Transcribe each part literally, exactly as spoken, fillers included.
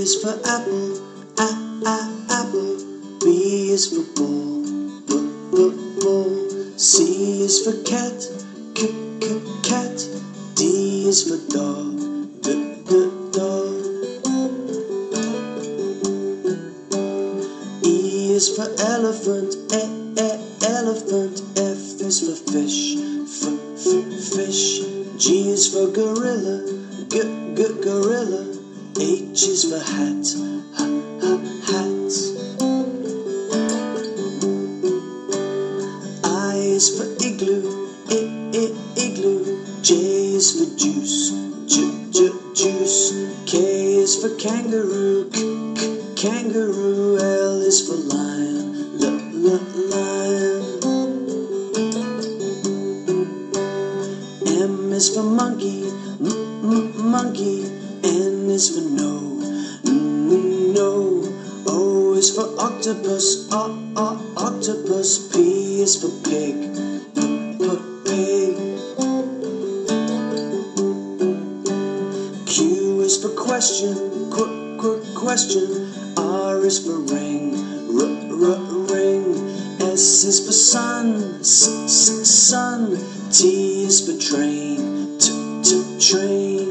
is for apple, a a apple. B is for ball, b b ball. C is for cat, c c cat. D is for dog, d d dog. E is for elephant, e e elephant. F is for fish, f f fish. G is for gorilla, g g gorilla. H is for hat, ha ha hat. I is for igloo, I I igloo. J is for juice, j j juice. K is for kangaroo, k k kangaroo. L is for lion, l l lion. M is for monkey, m m monkey. N is for no, n no. O is for octopus, o o octopus. P is for pig, p p pig. Q is for question, qu qu question. R is for ring, r r ring. S is for sun, s s sun. T is for train, t t train.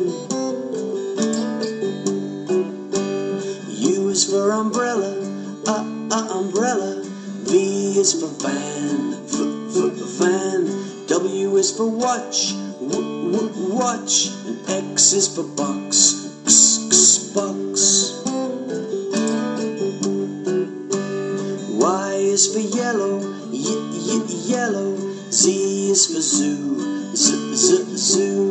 U is for umbrella, a a umbrella. V is for van, v v van. W is for watch, w w watch. And X is for box, x x box. Y is for yellow, y y yellow. Z is for zoo, z z zoo.